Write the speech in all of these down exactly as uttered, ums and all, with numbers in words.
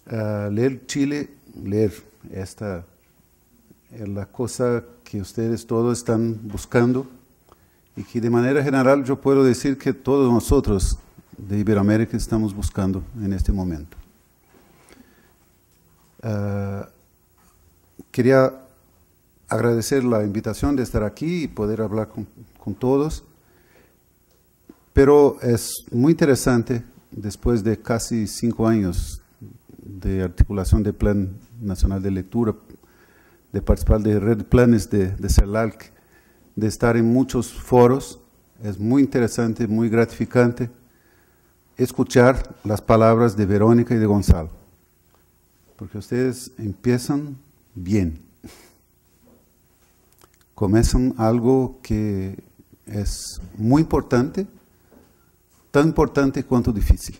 Uh, leer Chile, leer esta es la cosa que ustedes todos están buscando y que de manera general yo puedo decir que todos nosotros de Iberoamérica estamos buscando en este momento. Uh, quería agradecer la invitación de estar aquí y poder hablar con, con todos, pero es muy interesante después de casi cinco años de articulación del Plan Nacional de Lectura, de participar de red de planes de, de CELALC, de estar en muchos foros. Es muy interesante, muy gratificante escuchar las palabras de Verónica y de Gonzalo, porque ustedes empiezan bien, comienzan algo que es muy importante, tan importante cuanto difícil.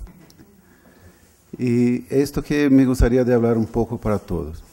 Y esto que me gustaría de hablar un poco para todos.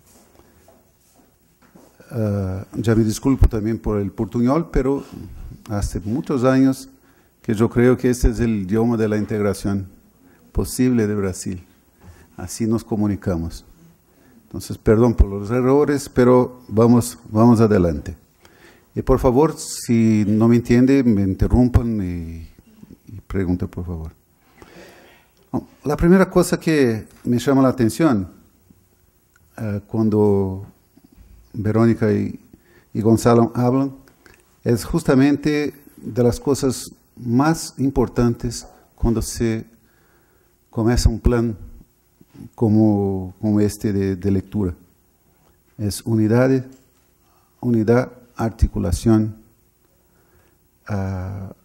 Uh, ya me disculpo también por el portuñol, pero hace muchos años que yo creo que este es el idioma de la integración posible de Brasil. Así nos comunicamos. Entonces, perdón por los errores, pero vamos, vamos adelante. Y por favor, si no me entiende, me interrumpan y, y pregunten, por favor. La primera cosa que me llama la atención uh, cuando Verónica y, y Gonzalo hablan es justamente de las cosas más importantes cuando se comienza un plan como, como este de, de lectura. Es unidad, unidad, articulación, uh,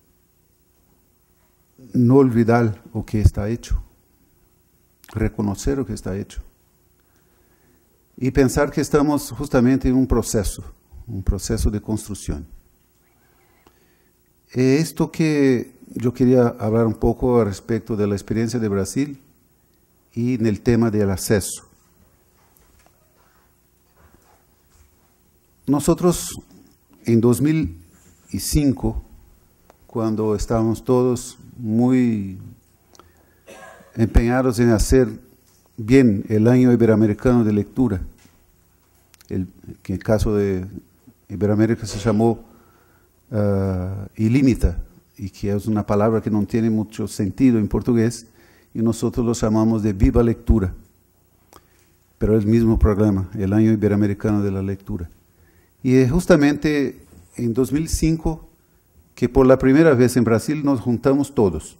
no olvidar lo que está hecho, reconocer lo que está hecho y pensar que estamos justamente en un proceso, un proceso de construcción. Esto que yo quería hablar un poco respecto de la experiencia de Brasil y en el tema del acceso. Nosotros en dos mil cinco, cuando estábamos todos muy empeñados en hacer bien el año iberoamericano de lectura, el, que en el caso de Iberoamérica se llamó uh, ilímita, y que es una palabra que no tiene mucho sentido en portugués, y nosotros lo llamamos de Viva Lectura, pero es el mismo programa, el año iberoamericano de la lectura. Y es justamente en dos mil cinco que por la primera vez en Brasil nos juntamos todos.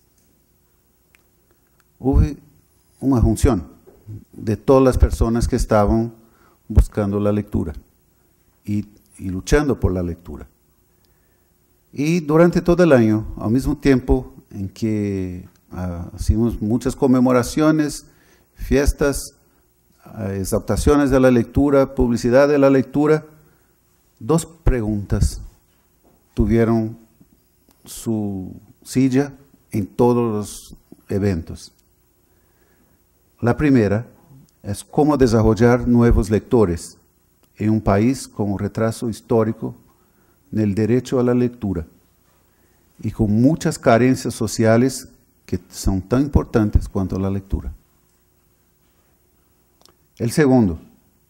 Hubo una junción de todas las personas que estaban buscando la lectura y, y luchando por la lectura. Y durante todo el año, al mismo tiempo en que uh, hicimos muchas conmemoraciones, fiestas, uh, exaltaciones de la lectura, publicidad de la lectura, dos preguntas tuvieron su silla en todos los eventos. La primera es cómo desarrollar nuevos lectores en un país con un retraso histórico en el derecho a la lectura y con muchas carencias sociales que son tan importantes cuanto la lectura. El segundo,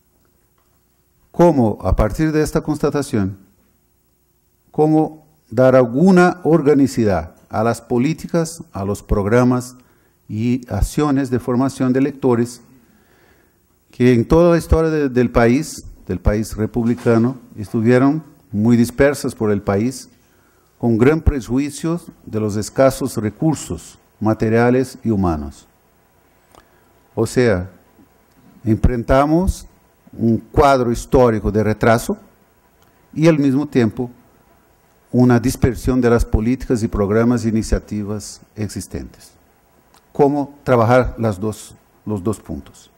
cómo a partir de esta constatación, cómo dar alguna organicidad a las políticas, a los programas y acciones de formación de lectores que en toda la historia de, del país, del país republicano, estuvieron muy dispersas por el país, con gran prejuicio de los escasos recursos materiales y humanos. O sea, enfrentamos un cuadro histórico de retraso y al mismo tiempo una dispersión de las políticas y programas e iniciativas existentes. ¿Cómo trabajar las dos, los dos puntos?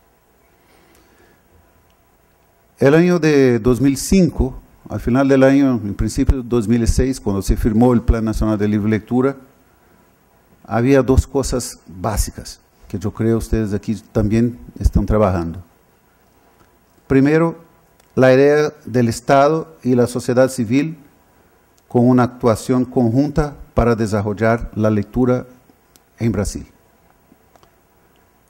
El año de dos mil cinco, al final del año, en principio de dos mil seis, cuando se firmó el Plan Nacional de Libre Lectura, había dos cosas básicas que yo creo ustedes aquí también están trabajando. Primero, la idea del Estado y la sociedad civil con una actuación conjunta para desarrollar la lectura en Brasil.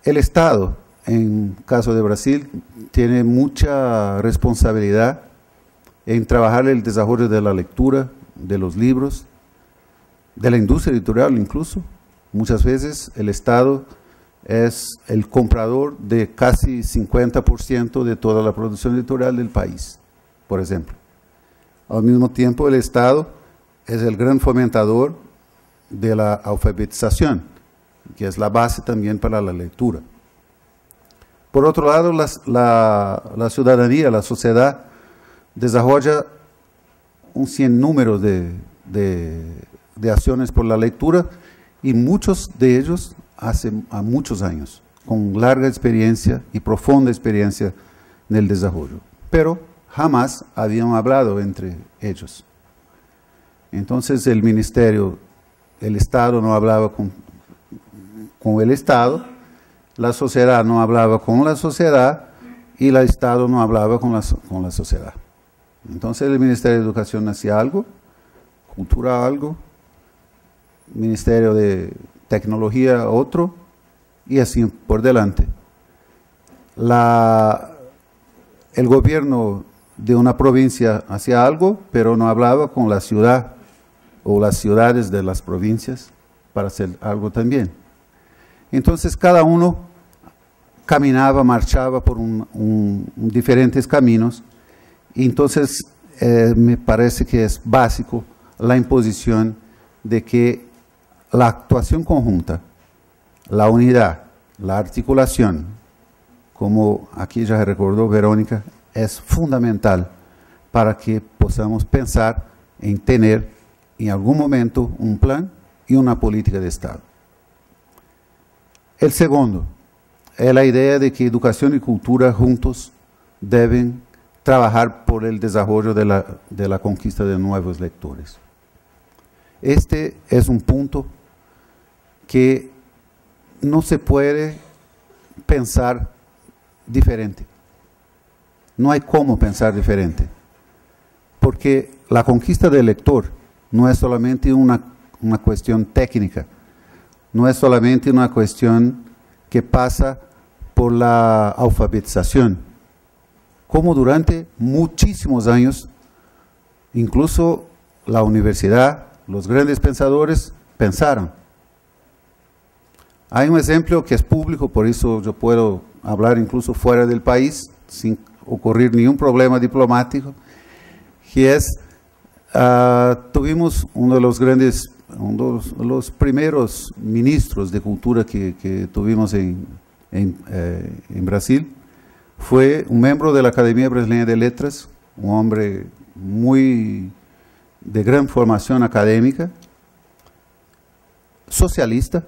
El Estado, en caso de Brasil, tiene mucha responsabilidad en trabajar el desarrollo de la lectura, de los libros, de la industria editorial incluso. Muchas veces el Estado es el comprador de casi cincuenta por ciento de toda la producción editorial del país, por ejemplo. Al mismo tiempo, el Estado es el gran fomentador de la alfabetización, que es la base también para la lectura. Por otro lado, la, la, la ciudadanía, la sociedad, desarrolla un sinnúmero de, de, de acciones por la lectura, y muchos de ellos hace a muchos años, con larga experiencia y profunda experiencia en el desarrollo, pero jamás habían hablado entre ellos. Entonces el ministerio, el Estado no hablaba con, con el Estado, la sociedad no hablaba con la sociedad y el Estado no hablaba con la, con la sociedad. Entonces el Ministerio de Educación hacía algo, Cultura algo, Ministerio de Tecnología otro, y así por delante. La, el gobierno de una provincia hacía algo, pero no hablaba con la ciudad o las ciudades de las provincias para hacer algo también. Entonces cada uno caminaba, marchaba por un, un, un diferentes caminos, y entonces eh, me parece que es básico la imposición de que la actuación conjunta, la unidad, la articulación, como aquí ya recordó Verónica, es fundamental para que podamos pensar en tener en algún momento un plan y una política de Estado. El segundo es la idea de que educación y cultura juntos deben trabajar por el desarrollo de la, de la conquista de nuevos lectores. Este es un punto que no se puede pensar diferente. No hay cómo pensar diferente, porque la conquista del lector no es solamente una, una cuestión técnica, no es solamente una cuestión que pasa por la alfabetización, como durante muchísimos años, incluso la universidad, los grandes pensadores pensaron. Hay un ejemplo que es público, por eso yo puedo hablar incluso fuera del país, sin ocurrir ningún problema diplomático, que es, uh, tuvimos uno de los grandes, uno de los primeros ministros de cultura que, que tuvimos en, en, eh, en Brasil, fue un miembro de la Academia Brasileña de Letras, un hombre muy de gran formación académica, socialista.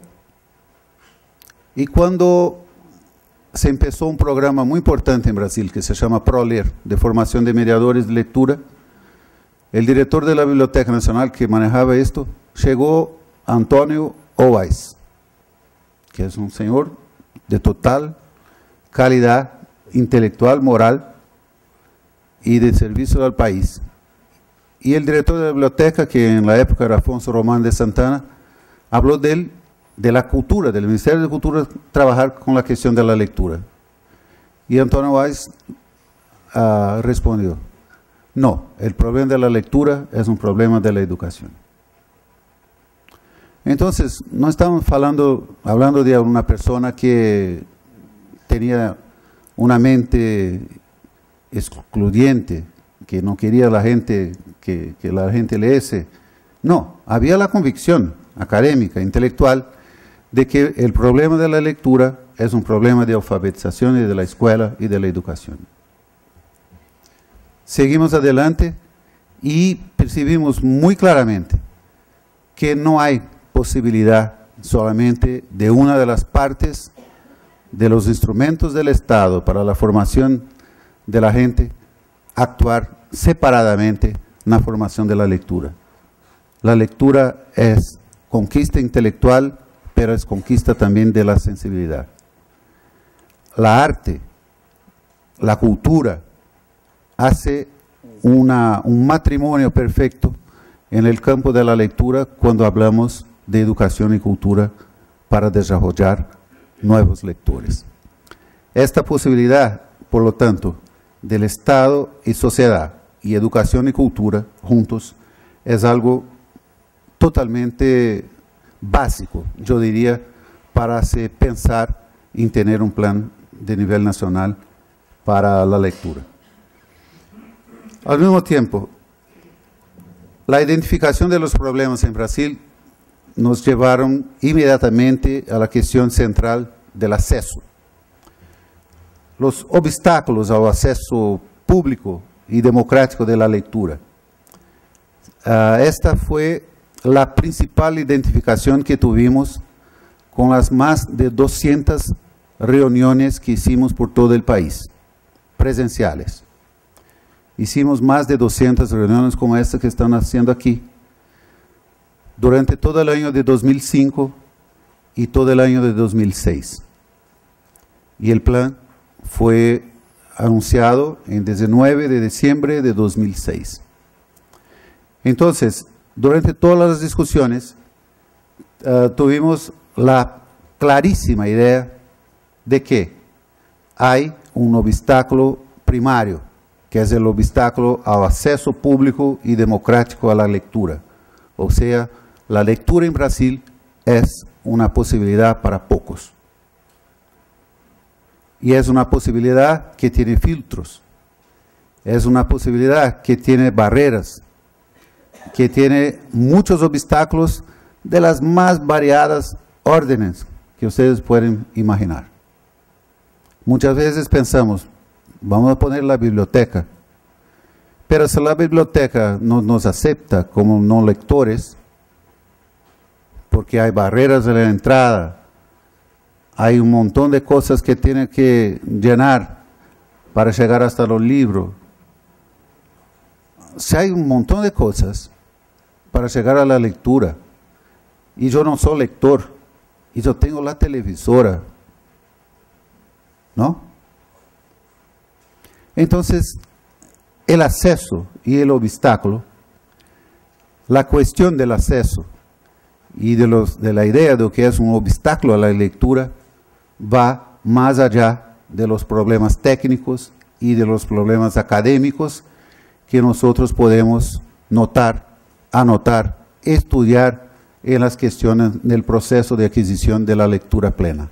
Y cuando se empezó un programa muy importante en Brasil que se llama ProLer, de formación de mediadores de lectura, el director de la Biblioteca Nacional que manejaba esto, llegó Antônio Oais, que es un señor de total calidad intelectual, moral y de servicio al país. Y el director de la biblioteca, que en la época era Afonso Román de Santana, habló de él, de la cultura, del Ministerio de Cultura, trabajar con la cuestión de la lectura. Y Antônio Oais uh, respondió, no, el problema de la lectura es un problema de la educación. Entonces, no estamos hablando, hablando de una persona que tenía una mente excluyente, que no quería la gente, que, que la gente leese. No, había la convicción académica, intelectual, de que el problema de la lectura es un problema de alfabetización y de la escuela y de la educación. Seguimos adelante y percibimos muy claramente que no hay posibilidad solamente de una de las partes de los instrumentos del Estado para la formación de la gente actuar separadamente en la formación de la lectura. La lectura es conquista intelectual, pero es conquista también de la sensibilidad. La arte, la cultura, hace una, un matrimonio perfecto en el campo de la lectura cuando hablamos de educación y cultura para desarrollar nuevos lectores. Esta posibilidad, por lo tanto, del Estado y sociedad, y educación y cultura juntos, es algo totalmente básico, yo diría, para se pensar en tener un plan de nivel nacional para la lectura. Al mismo tiempo, la identificación de los problemas en Brasil nos llevaron inmediatamente a la cuestión central del acceso. Los obstáculos al acceso público y democrático de la lectura. Uh, esta fue la principal identificación que tuvimos con las más de doscientas reuniones que hicimos por todo el país, presenciales. Hicimos más de doscientas reuniones como esta que están haciendo aquí, durante todo el año de dos mil cinco y todo el año de dos mil seis. Y el plan fue anunciado en diecinueve de diciembre de dos mil seis. Entonces, durante todas las discusiones, uh, tuvimos la clarísima idea de que hay un obstáculo primario, que es el obstáculo al acceso público y democrático a la lectura. O sea, la lectura en Brasil es una posibilidad para pocos. Y es una posibilidad que tiene filtros, es una posibilidad que tiene barreras, que tiene muchos obstáculos de las más variadas órdenes que ustedes pueden imaginar. Muchas veces pensamos, vamos a poner la biblioteca, pero si la biblioteca no nos acepta como no lectores, porque hay barreras en la entrada, hay un montón de cosas que tienen que llenar para llegar hasta los libros. Si hay un montón de cosas para llegar a la lectura, y yo no soy lector, y yo tengo la televisora, ¿no? Entonces, el acceso y el obstáculo, la cuestión del acceso y de, los, de la idea de lo que es un obstáculo a la lectura, va más allá de los problemas técnicos y de los problemas académicos que nosotros podemos notar, anotar, estudiar en las cuestiones del proceso de adquisición de la lectura plena.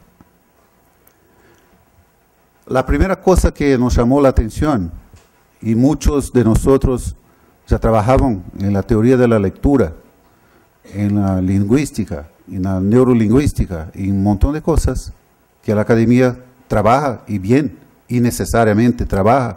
La primera cosa que nos llamó la atención, y muchos de nosotros ya trabajaban en la teoría de la lectura, en la lingüística, en la neurolingüística, y un montón de cosas que la academia trabaja y bien, y necesariamente trabaja.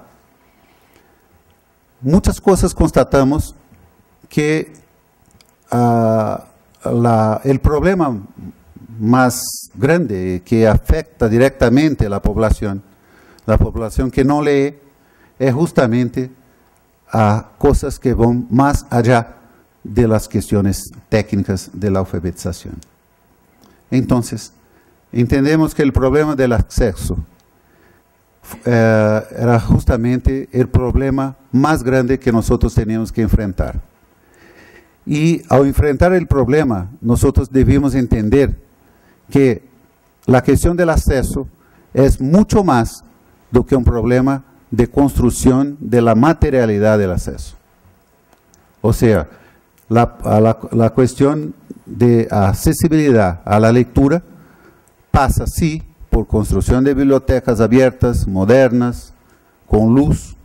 Muchas cosas constatamos que uh, la, el problema más grande que afecta directamente a la población, la población que no lee, es justamente a cosas que van más allá de las cuestiones técnicas de la alfabetización. Entonces, entendemos que el problema del acceso eh, era justamente el problema más grande que nosotros teníamos que enfrentar. Y al enfrentar el problema, nosotros debimos entender que la cuestión del acceso es mucho más do que un problema de construcción de la materialidad del acceso. O sea, la, la, la cuestión de accesibilidad a la lectura pasa, sí, por construcción de bibliotecas abiertas, modernas, con luz,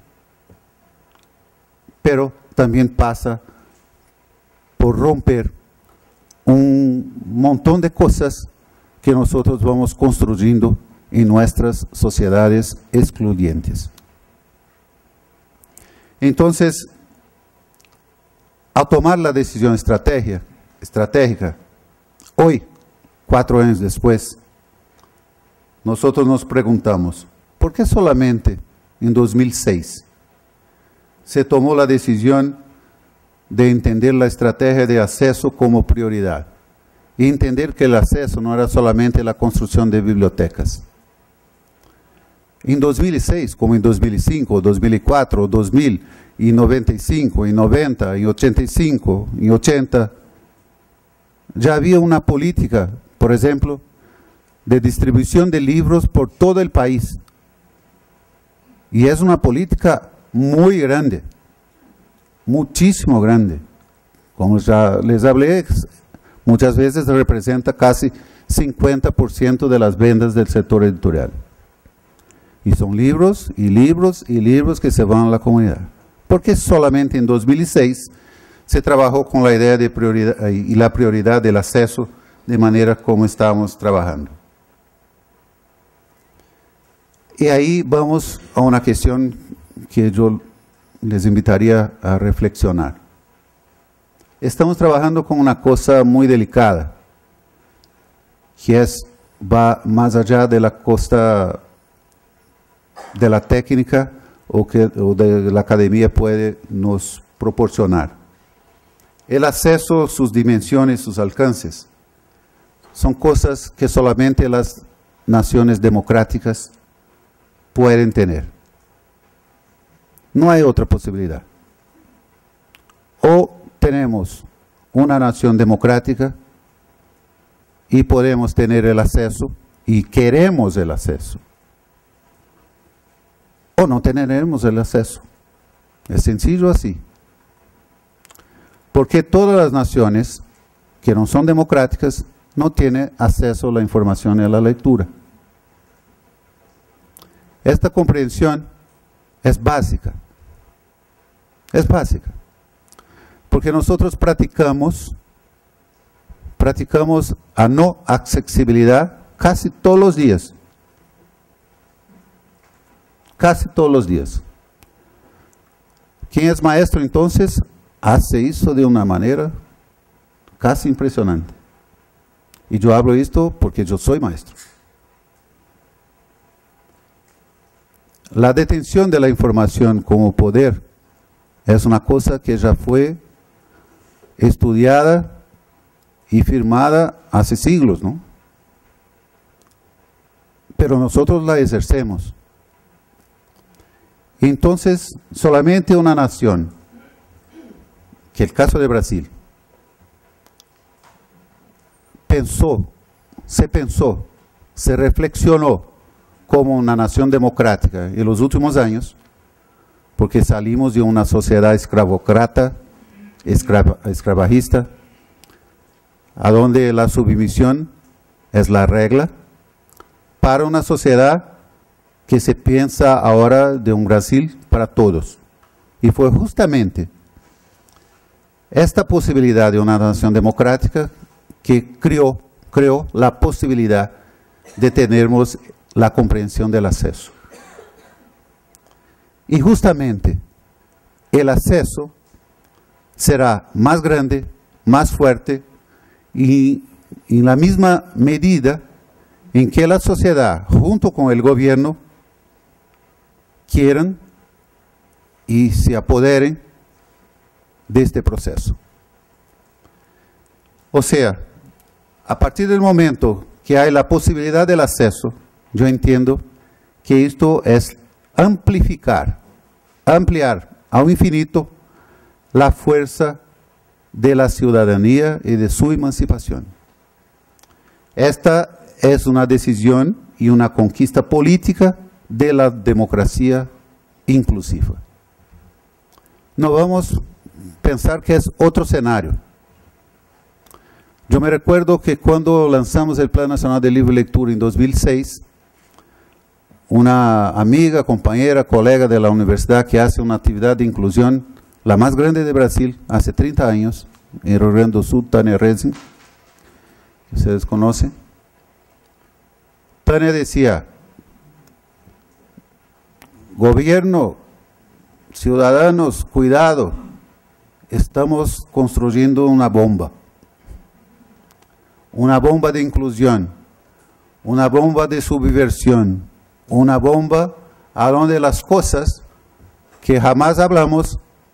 pero también pasa por romper un montón de cosas que nosotros vamos construyendo en nuestras sociedades excluyentes. Entonces, al tomar la decisión estratégica, estratégica, hoy, cuatro años después, nosotros nos preguntamos, ¿por qué solamente en dos mil seis se tomó la decisión de entender la estrategia de acceso como prioridad? Y entender que el acceso no era solamente la construcción de bibliotecas. En dos mil seis, como en dos mil cinco, dos mil cuatro, dos mil, y noventa y cinco, y noventa, y ochenta y cinco, y ochenta, ya había una política, por ejemplo, de distribución de libros por todo el país. Y es una política muy grande, muchísimo grande. Como ya les hablé, muchas veces representa casi cincuenta por ciento de las ventas del sector editorial. Y son libros y libros y libros que se van a la comunidad. Porque solamente en dos mil seis se trabajó con la idea de prioridad y la prioridad del acceso de manera como estamos trabajando. Y ahí vamos a una cuestión que yo les invitaría a reflexionar. Estamos trabajando con una cosa muy delicada, que es, va más allá de la costa de la técnica o que o de la academia puede nos proporcionar. El acceso, sus dimensiones, sus alcances, son cosas que solamente las naciones democráticas pueden tener. No hay otra posibilidad. O tenemos una nación democrática y podemos tener el acceso y queremos el acceso. O no tendremos el acceso. Es sencillo así. Porque todas las naciones que no son democráticas no tienen acceso a la información y a la lectura. Esta comprensión es básica. Es básica. Porque nosotros practicamos, practicamos a no accesibilidad casi todos los días. Casi todos los días. Quien es maestro entonces hace eso de una manera casi impresionante. Y yo hablo esto porque yo soy maestro. La detención de la información como poder es una cosa que ya fue estudiada y firmada hace siglos, ¿no? Pero nosotros la ejercemos. Entonces, solamente una nación, que el caso de Brasil, pensó, se pensó, se reflexionó como una nación democrática en los últimos años, porque salimos de una sociedad esclavocrata, esclava, esclavagista, a donde la submisión es la regla, para una sociedad que se piensa ahora de un Brasil para todos. Y fue justamente esta posibilidad de una nación democrática que creó, creó la posibilidad de tenermos la comprensión del acceso. Y justamente el acceso será más grande, más fuerte, y en la misma medida en que la sociedad, junto con el gobierno, quieran y se apoderen de este proceso. O sea, a partir del momento que hay la posibilidad del acceso, yo entiendo que esto es amplificar, ampliar a un infinito la fuerza de la ciudadanía y de su emancipación. Esta es una decisión y una conquista política de la democracia inclusiva. No vamos a pensar que es otro escenario. Yo me recuerdo que cuando lanzamos el Plan Nacional de Libre Lectura en dos mil seis, una amiga, compañera, colega de la universidad que hace una actividad de inclusión, la más grande de Brasil, hace treinta años, en Rio Grande do Sul, Tânia Resin, que ustedes conocen. Tânia decía, gobierno, ciudadanos, cuidado, estamos construyendo una bomba. Una bomba de inclusión, una bomba de subversión, una bomba a donde las cosas que jamás hablamos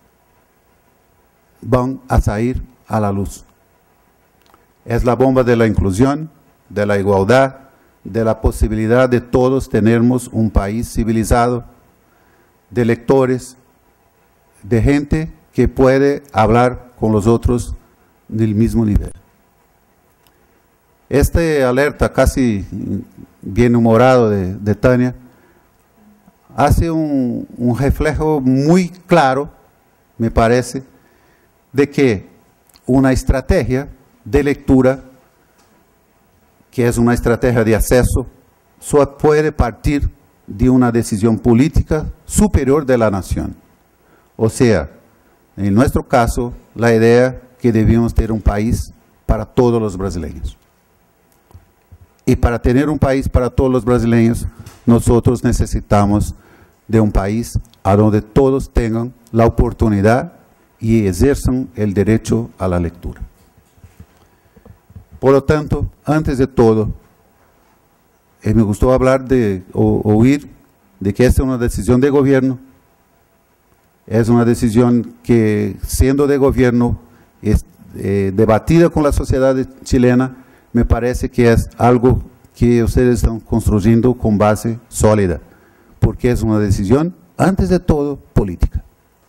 van a salir a la luz. Es la bomba de la inclusión, de la igualdad, de la posibilidad de todos tenermos un país civilizado, de lectores, de gente que puede hablar con los otros del mismo nivel. Este alerta casi bien humorado de, de Tania hace un, un reflejo muy claro, me parece, de que una estrategia de lectura, que es una estrategia de acceso, solo puede partir de una decisión política superior de la nación. O sea, en nuestro caso, la idea que debíamos tener un país para todos los brasileños. Y para tener un país para todos los brasileños, nosotros necesitamos de un país a donde todos tengan la oportunidad y ejerzan el derecho a la lectura. Por lo tanto, antes de todo, eh, me gustó hablar de, o, oír de que esta es una decisión de gobierno, es una decisión que, siendo de gobierno, es eh, debatida con la sociedad chilena. Me parece que es algo que ustedes están construyendo con base sólida, porque es una decisión, antes de todo, política.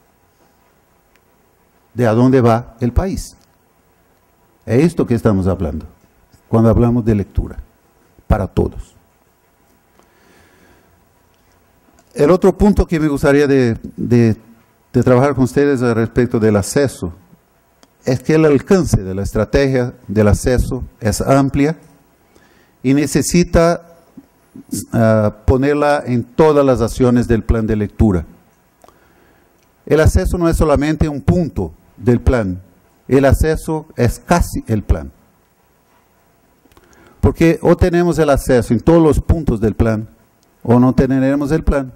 De a dónde va el país. Es esto que estamos hablando, cuando hablamos de lectura, para todos. El otro punto que me gustaría de, de, de trabajar con ustedes al respecto del acceso, es que el alcance de la estrategia del acceso es amplia y necesita uh, ponerla en todas las acciones del plan de lectura. El acceso no es solamente un punto del plan, el acceso es casi el plan. Porque o tenemos el acceso en todos los puntos del plan, o no tendremos el plan.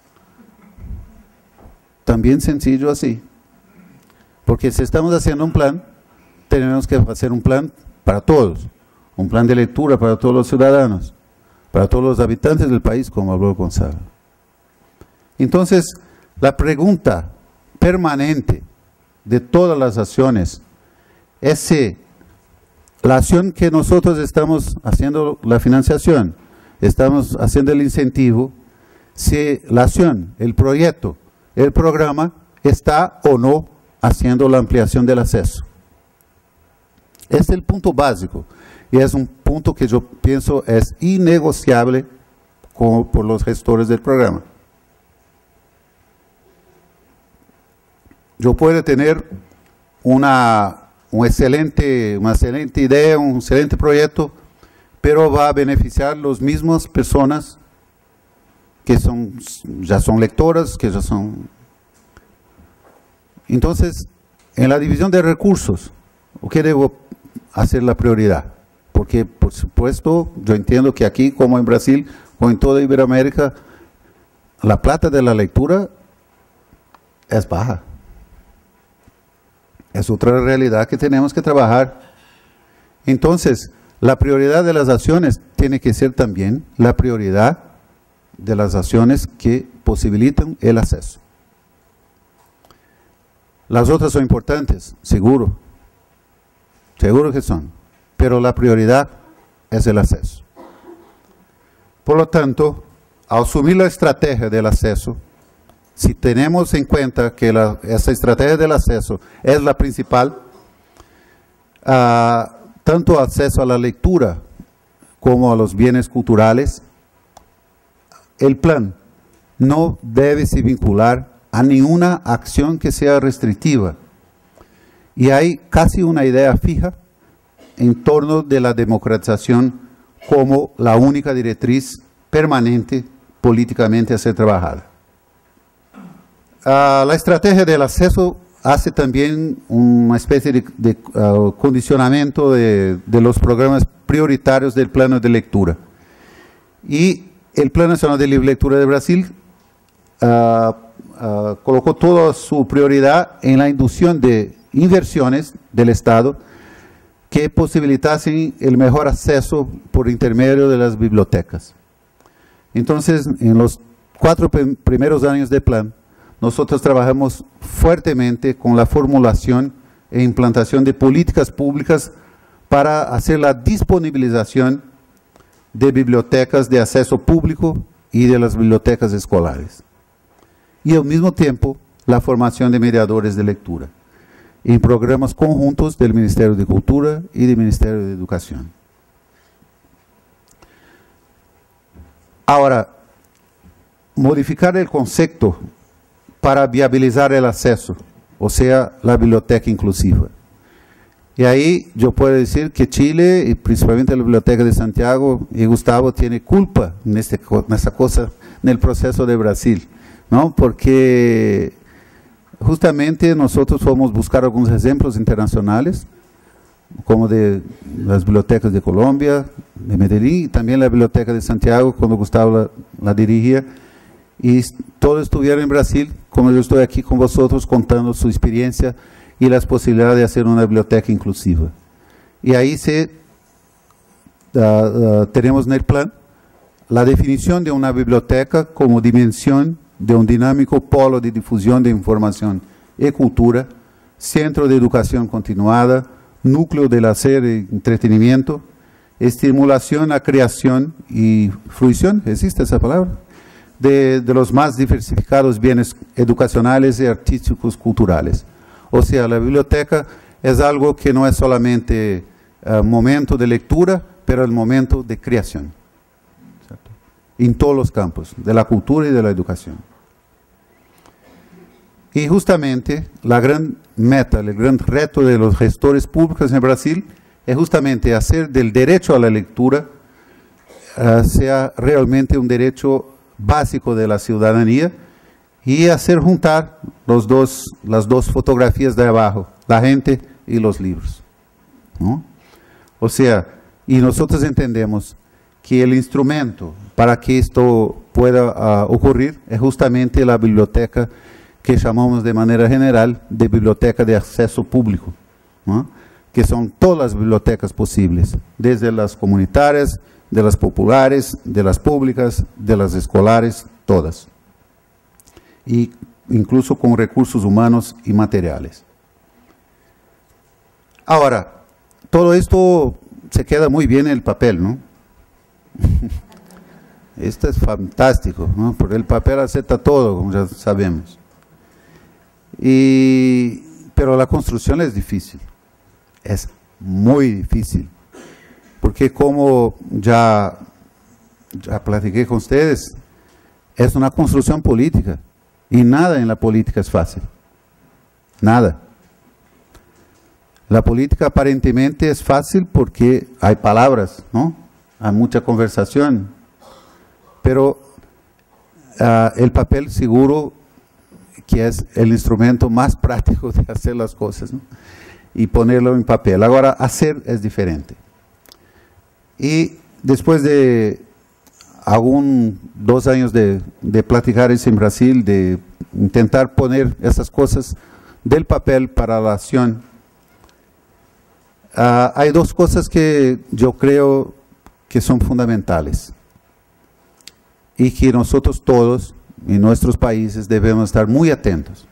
También sencillo así. Porque si estamos haciendo un plan, tenemos que hacer un plan para todos, un plan de lectura para todos los ciudadanos, para todos los habitantes del país, como habló Gonzalo. Entonces, la pregunta permanente de todas las acciones es si la acción que nosotros estamos haciendo, la financiación, estamos haciendo el incentivo, si la acción, el proyecto, el programa está o no haciendo la ampliación del acceso. Este es el punto básico y es un punto que yo pienso es innegociable como por los gestores del programa. Yo puedo tener una, un excelente, una excelente idea, un excelente proyecto, pero va a beneficiar las mismas personas que son, ya son lectoras, que ya son... Entonces, en la división de recursos, ¿qué debo hacer la prioridad? Porque, por supuesto, yo entiendo que aquí, como en Brasil, o en toda Iberoamérica, la plata de la lectura es baja. Es otra realidad que tenemos que trabajar. Entonces, la prioridad de las acciones tiene que ser también la prioridad de las acciones que posibilitan el acceso. Las otras son importantes, seguro, seguro que son, pero la prioridad es el acceso. Por lo tanto, al asumir la estrategia del acceso, si tenemos en cuenta que la, esa estrategia del acceso es la principal, uh, tanto acceso a la lectura como a los bienes culturales, el plan no debe se vincular a ninguna acción que sea restrictiva. Y hay casi una idea fija en torno de la democratización como la única directriz permanente políticamente a ser trabajada. Uh, la estrategia del acceso hace también una especie de, de uh, condicionamiento de, de los programas prioritarios del plano de lectura. Y el Plan Nacional de Libre Lectura de Brasil uh, Uh, colocó toda su prioridad en la inducción de inversiones del Estado que posibilitasen el mejor acceso por intermedio de las bibliotecas. Entonces, en los cuatro primeros años del plan, nosotros trabajamos fuertemente con la formulación e implantación de políticas públicas para hacer la disponibilización de bibliotecas de acceso público y de las bibliotecas escolares. Y al mismo tiempo, la formación de mediadores de lectura, en programas conjuntos del Ministerio de Cultura y del Ministerio de Educación. Ahora, modificar el concepto para viabilizar el acceso, o sea, la biblioteca inclusiva. Y ahí yo puedo decir que Chile, y principalmente la Biblioteca de Santiago, y Gustavo tiene culpa en este, en esta cosa, en el proceso de Brasil, ¿no? Porque justamente nosotros fomos buscar algunos ejemplos internacionales, como de las bibliotecas de Colombia, de Medellín, y también la Biblioteca de Santiago, cuando Gustavo la, la dirigía, y todos estuvieron en Brasil, como yo estoy aquí con vosotros contando su experiencia y las posibilidades de hacer una biblioteca inclusiva. Y ahí se, uh, uh, tenemos en el plan la definición de una biblioteca como dimensión de un dinámico polo de difusión de información y cultura, centro de educación continuada, núcleo del hacer y entretenimiento, estimulación a creación y fruición, ¿existe esa palabra? De, de los más diversificados bienes educacionales y artísticos culturales. O sea, la biblioteca es algo que no es solamente uh, momento de lectura, pero el momento de creación, ¿cierto? En todos los campos, de la cultura y de la educación. Y justamente la gran meta, el gran reto de los gestores públicos en Brasil es justamente hacer del derecho a la lectura uh, sea realmente un derecho básico de la ciudadanía, y hacer juntar los dos, las dos fotografías de abajo, la gente y los libros, ¿no? O sea, y nosotros entendemos que el instrumento para que esto pueda uh, ocurrir es justamente la biblioteca que llamamos de manera general de biblioteca de acceso público, ¿no? Que son todas las bibliotecas posibles, desde las comunitarias, de las populares, de las públicas, de las escolares, todas. Y incluso con recursos humanos y materiales. Ahora, todo esto se queda muy bien en el papel, ¿no? Esto es fantástico, ¿no? Porque el papel acepta todo, como ya sabemos. Y, pero la construcción es difícil, es muy difícil. Porque como ya, ya platiqué con ustedes, es una construcción política. Y nada en la política es fácil. Nada. La política aparentemente es fácil porque hay palabras, ¿no? Hay mucha conversación. Pero uh, el papel seguro que es el instrumento más práctico de hacer las cosas, ¿no? Y ponerlo en papel. Ahora, hacer es diferente. Y después de algún dos años de, de platicar eso en Brasil, de intentar poner esas cosas del papel para la acción, uh, hay dos cosas que yo creo que son fundamentales y que nosotros todos en nuestros países debemos estar muy atentos,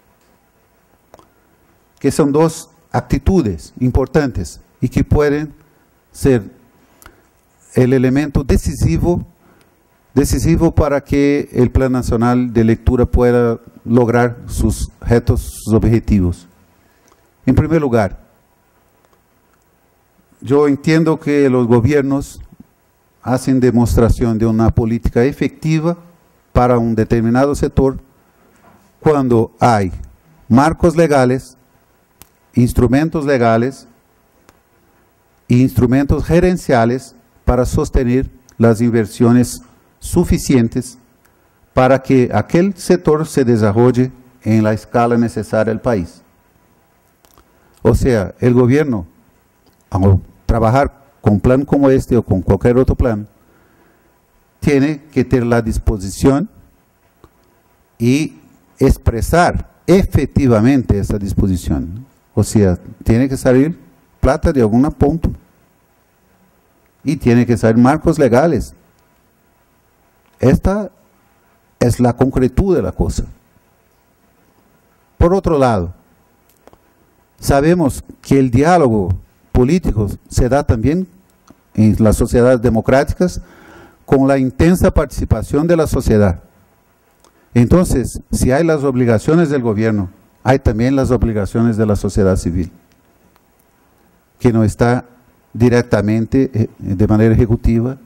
que son dos actitudes importantes y que pueden ser el elemento decisivo decisivo para que el Plan Nacional de Lectura pueda lograr sus retos, sus objetivos. En primer lugar, yo entiendo que los gobiernos hacen demostración de una política efectiva para un determinado sector cuando hay marcos legales, instrumentos legales e instrumentos gerenciales para sostener las inversiones suficientes para que aquel sector se desarrolle en la escala necesaria al país. O sea, el gobierno, al trabajar con un plan como este o con cualquier otro plan, tiene que tener la disposición y expresar efectivamente esa disposición. O sea, tiene que salir plata de algún punto y tiene que salir marcos legales. Esta es la concretud de la cosa. Por otro lado, sabemos que el diálogo político se da también en las sociedades democráticas con la intensa participación de la sociedad. Entonces, si hay las obligaciones del gobierno, hay también las obligaciones de la sociedad civil, que no está directamente, de manera ejecutiva,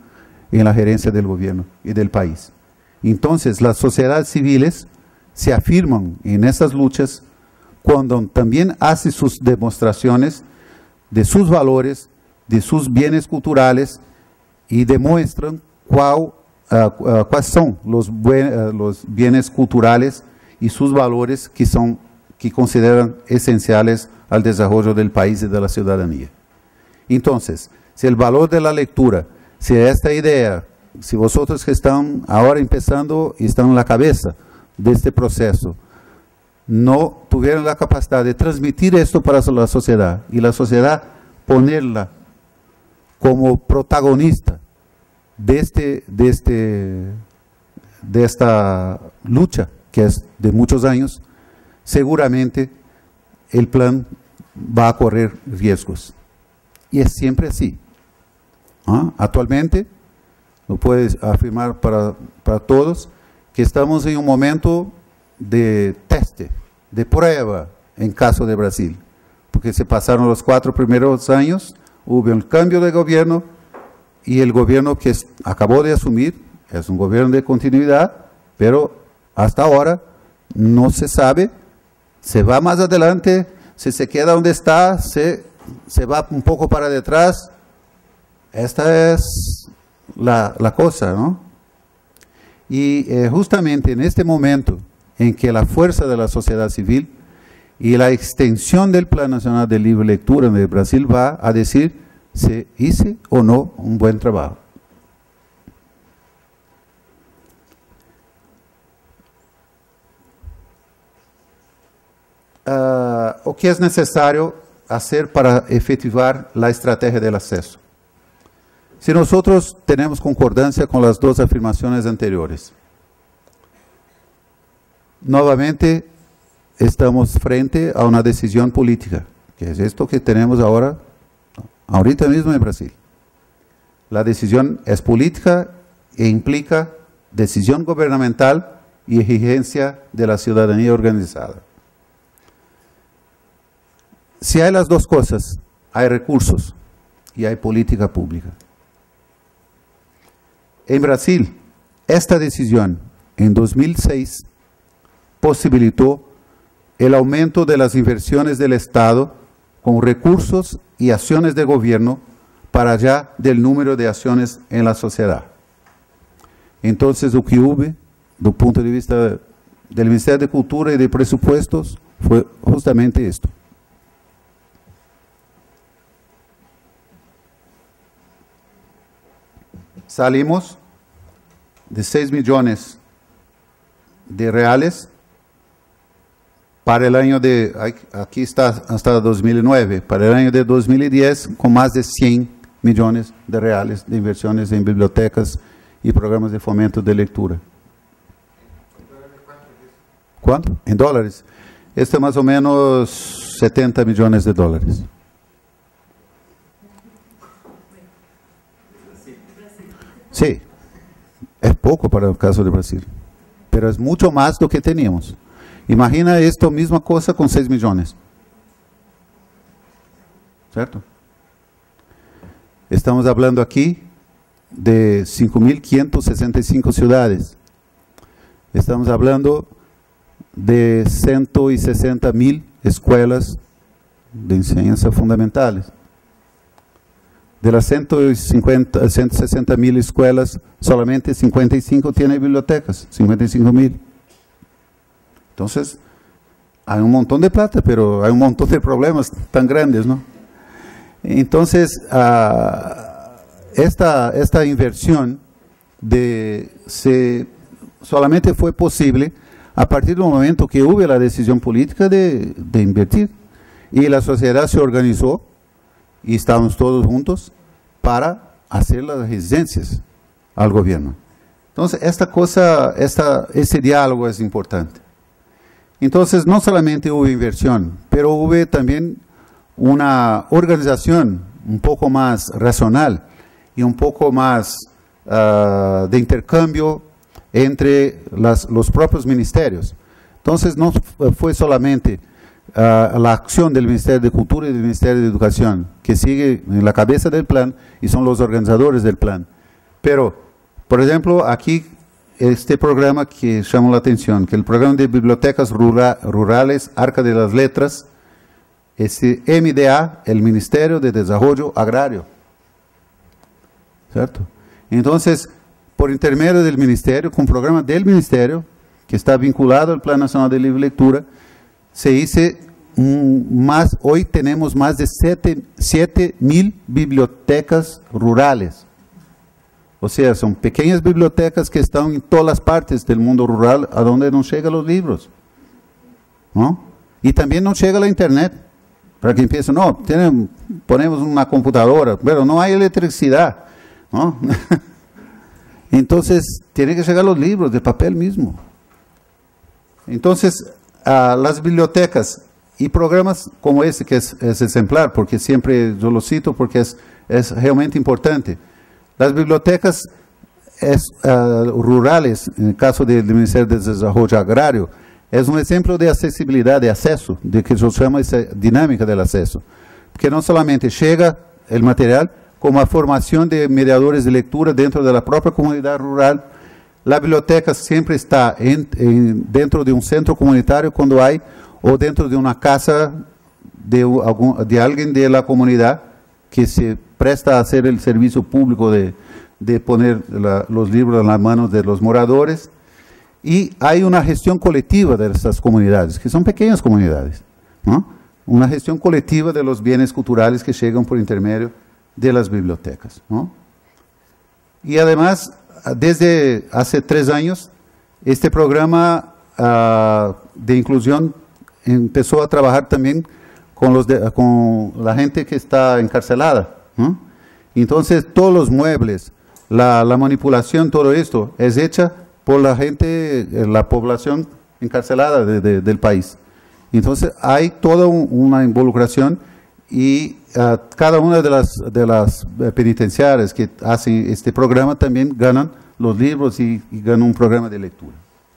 en la gerencia del gobierno y del país. Entonces, las sociedades civiles se afirman en esas luchas cuando también hacen sus demostraciones de sus valores, de sus bienes culturales y demuestran cuál, uh, uh, cuáles son los, buen, uh, los bienes culturales y sus valores que, son, que consideran esenciales al desarrollo del país y de la ciudadanía. Entonces, si el valor de la lectura, si esta idea, si vosotros que están ahora empezando y están en la cabeza de este proceso, no tuvieran la capacidad de transmitir esto para la sociedad y la sociedad ponerla como protagonista de, este, de, este, de esta lucha que es de muchos años, seguramente el plan va a correr riesgos. Y es siempre así. ¿Ah? Actualmente, lo puedes afirmar para, para todos, que estamos en un momento de teste, de prueba en caso de Brasil, porque se pasaron los cuatro primeros años, hubo un cambio de gobierno y el gobierno que es, acabó de asumir es un gobierno de continuidad, pero hasta ahora no se sabe, se va más adelante, si se queda donde está, se, se va un poco para detrás. Esta es la, la cosa, ¿no? Y eh, justamente en este momento en que la fuerza de la sociedad civil y la extensión del Plan Nacional de Libre Lectura en el Brasil va a decir si hice o no un buen trabajo. Uh, o que es necesario hacer para efetivar la estrategia del acceso. Si nosotros tenemos concordancia con las dos afirmaciones anteriores, nuevamente estamos frente a una decisión política, que es esto que tenemos ahora, ahorita mismo en Brasil. La decisión es política e implica decisión gubernamental y exigencia de la ciudadanía organizada. Si hay las dos cosas, hay recursos y hay política pública. En Brasil, esta decisión en dos mil seis posibilitó el aumento de las inversiones del Estado con recursos y acciones de gobierno para allá del número de acciones en la sociedad. Entonces, lo que hubo, do punto de vista del Ministerio de Cultura y de Presupuestos, fue justamente esto. Salimos de seis millones de reales para el año de, aquí está hasta dos mil nueve, para el año de dos mil diez, con más de cien millones de reales de inversiones en bibliotecas y programas de fomento de lectura. ¿Cuánto? En dólares. Esto es más o menos setenta millones de dólares. Sí, es poco para el caso de Brasil, pero es mucho más do que teníamos. Imagina esto, misma cosa con seis millones. ¿Cierto? Estamos hablando aquí de cinco mil quinientas sesenta y cinco ciudades. Estamos hablando de ciento sesenta mil escuelas de enseñanza fundamentales. De las ciento cincuenta, ciento sesenta mil escuelas, solamente cincuenta y cinco tienen bibliotecas, cincuenta y cinco mil. Entonces, hay un montón de plata, pero hay un montón de problemas tan grandes, ¿no? Entonces, uh, esta, esta inversión de, se, solamente fue posible a partir del momento que hubo la decisión política de, de invertir. Y la sociedad se organizó y estábamos todos juntos para hacer las resistencias al gobierno. Entonces, esta cosa, esta, ese diálogo es importante. Entonces, no solamente hubo inversión, pero hubo también una organización un poco más racional y un poco más uh, de intercambio entre las, los propios ministerios. Entonces, no fue solamente Uh, la acción del Ministerio de Cultura y del Ministerio de Educación, que sigue en la cabeza del plan y son los organizadores del plan, Pero, por ejemplo, aquí este programa que llamó la atención, que el programa de bibliotecas rura, rurales, Arca de las Letras, es M D A, el Ministerio de Desarrollo Agrario. ¿Cierto? Entonces, por intermedio del Ministerio, con programa del Ministerio, que está vinculado al Plan Nacional de Libre Lectura, se hizo un, más, hoy tenemos más de siete mil bibliotecas rurales. O sea, son pequeñas bibliotecas que están en todas las partes del mundo rural, a donde no llegan los libros, ¿no? Y también no llega la internet, para que empiecen, no, tienen, ponemos una computadora, pero no hay electricidad, ¿no? Entonces, tienen que llegar los libros de papel mismo. Entonces, uh, las bibliotecas y programas como este, que es, es ejemplar, porque siempre yo lo cito porque es, es realmente importante. Las bibliotecas es, uh, rurales, en el caso del Ministerio de Desarrollo Agrario, es un ejemplo de accesibilidad, de acceso, de que yo llamo esa dinámica del acceso. Porque no solamente llega el material, como a formación de mediadores de lectura dentro de la propia comunidad rural. La biblioteca siempre está en, en, dentro de un centro comunitario cuando hay, o dentro de una casa de, algún, de alguien de la comunidad que se presta a hacer el servicio público de, de poner la, los libros en las manos de los moradores. Y hay una gestión colectiva de estas comunidades, que son pequeñas comunidades, ¿no? Una gestión colectiva de los bienes culturales que llegan por intermedio de las bibliotecas, ¿no? Y además, desde hace tres años, este programa uh, de inclusión empezó a trabajar también con, los de, con la gente que está encarcelada, ¿no? Entonces, todos los muebles, la, la manipulación, todo esto es hecha por la gente, la población encarcelada de, de, del país. Entonces, hay toda un, una involucración y uh, cada una de las, de las penitenciarias que hacen este programa también ganan los libros y, y ganan un programa de lectura.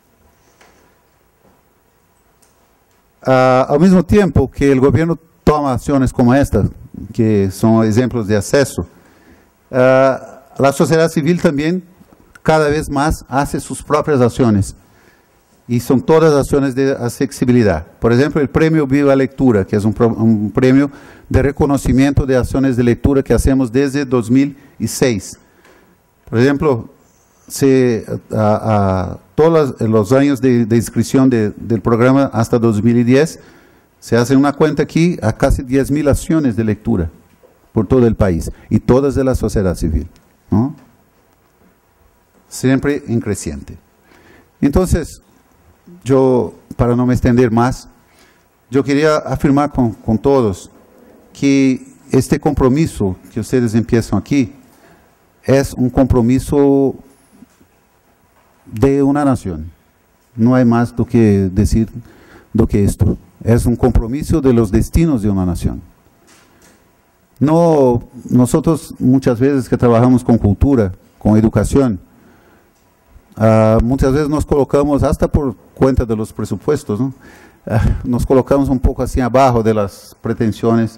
Uh, al mismo tiempo que el gobierno toma acciones como estas, que son ejemplos de acceso, uh, la sociedad civil también cada vez más hace sus propias acciones, y son todas acciones de accesibilidad. Por ejemplo, el premio Viva Lectura, que es un, un premio de reconocimiento de acciones de lectura que hacemos desde dos mil seis. Por ejemplo, se, a, a, todos los, los años de, de inscripción de, del programa hasta dos mil diez, se hace una cuenta aquí a casi diez mil acciones de lectura por todo el país, y todas de la sociedad civil, ¿no? Siempre en creciente. Entonces, yo, para no me extender más, yo quería afirmar con, con todos que este compromiso que ustedes empiezan aquí es un compromiso de una nación. No hay más do que decir do que esto. Es un compromiso de los destinos de una nación. No, nosotros muchas veces que trabajamos con cultura, con educación, Uh, muchas veces nos colocamos, hasta por cuenta de los presupuestos, ¿no? Uh, nos colocamos un poco así abajo de las pretensiones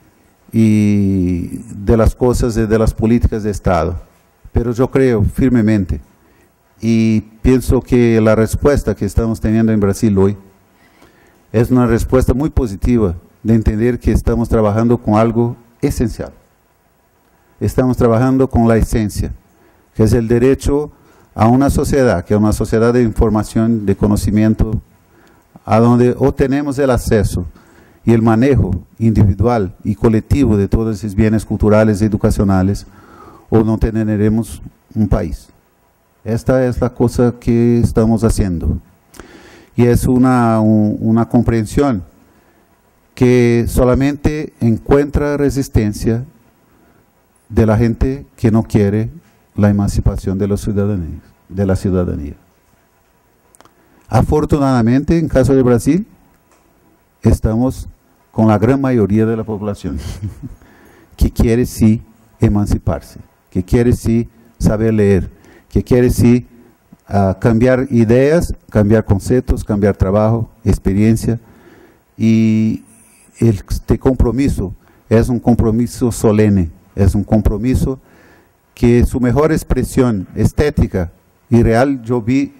y de las cosas y de las políticas de Estado. Pero yo creo firmemente y pienso que la respuesta que estamos teniendo en Brasil hoy es una respuesta muy positiva de entender que estamos trabajando con algo esencial. Estamos trabajando con la esencia, que es el derecho a una sociedad, que es una sociedad de información, de conocimiento, a donde obtenemos el acceso y el manejo individual y colectivo de todos esos bienes culturales y educacionales, o no tendremos un país. Esta es la cosa que estamos haciendo. Y es una, un, una comprensión que solamente encuentra resistencia de la gente que no quiere la emancipación de la ciudadanía, de la ciudadanía. Afortunadamente, en caso de Brasil, estamos con la gran mayoría de la población que quiere sí emanciparse, que quiere sí saber leer, que quiere sí uh, cambiar ideas, cambiar conceptos, cambiar trabajo, experiencia, y este compromiso es un compromiso solene, es un compromiso que su mejor expresión estética y real yo vi,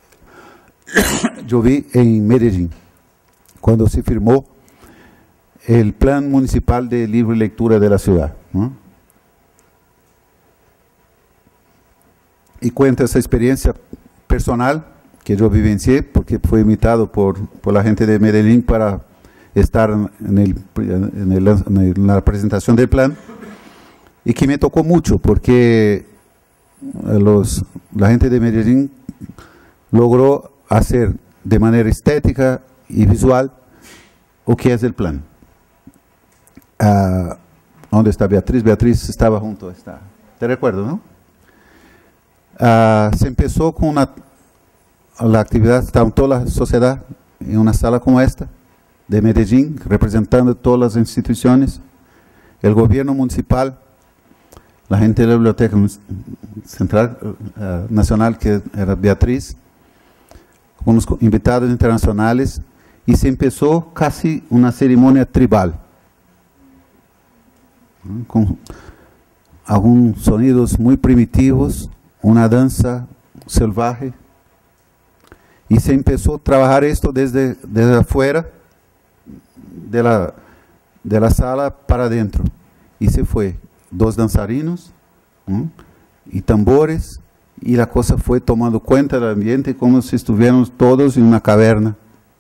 yo vi en Medellín, cuando se firmó el Plan Municipal de Libre Lectura de la ciudad, ¿no? Y cuenta esa experiencia personal que yo vivencié, porque fue invitado por, por la gente de Medellín para estar en, el, en, el, en la presentación del plan, y que me tocó mucho, porque los, la gente de Medellín logró hacer de manera estética y visual o que es el plan. Ah, ¿Dónde está Beatriz? Beatriz estaba junto, está. Te recuerdo, ¿no? Ah, se empezó con una, la actividad, estaba toda la sociedad en una sala como esta, de Medellín, representando todas las instituciones, el gobierno municipal, la gente de la Biblioteca Central uh, Nacional, que era Beatriz, con los invitados internacionales, y se empezó casi una ceremonia tribal, ¿no? Con algunos sonidos muy primitivos, una danza salvaje, y se empezó a trabajar esto desde, desde afuera de la, de la sala para adentro, y se fue dos danzarinos, ¿no? Y tambores, y la cosa fue tomando cuenta del ambiente como si estuviéramos todos en una caverna.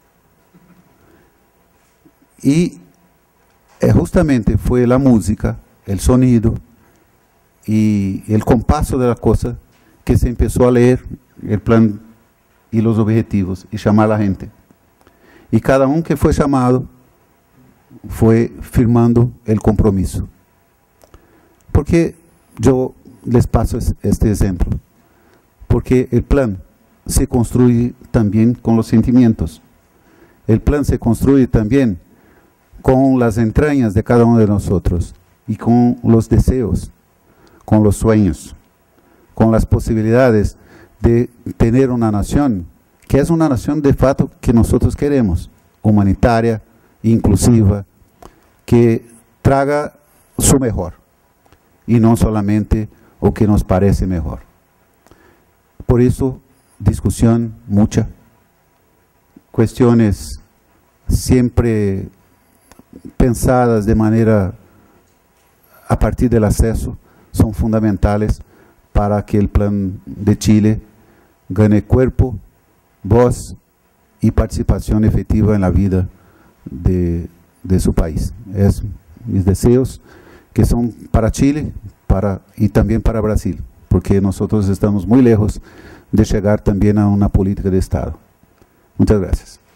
Y eh, justamente fue la música, el sonido y el compaso de la cosa que se empezó a leer el plan y los objetivos y llamar a la gente. Y cada uno que fue llamado fue firmando el compromiso. Porque yo les paso este ejemplo, porque el plan se construye también con los sentimientos, el plan se construye también con las entrañas de cada uno de nosotros y con los deseos, con los sueños, con las posibilidades de tener una nación que es una nación de fato que nosotros queremos, humanitaria, inclusiva, que traga su mejor y no solamente o que nos parece mejor. Por eso, discusión mucha, cuestiones siempre pensadas de manera a partir del acceso son fundamentales para que el plan de Chile gane cuerpo, voz y participación efectiva en la vida de, de su país. Es mis deseos que son para Chile para, y también para Brasil, porque nosotros estamos muy lejos de llegar también a una política de Estado. Muchas gracias.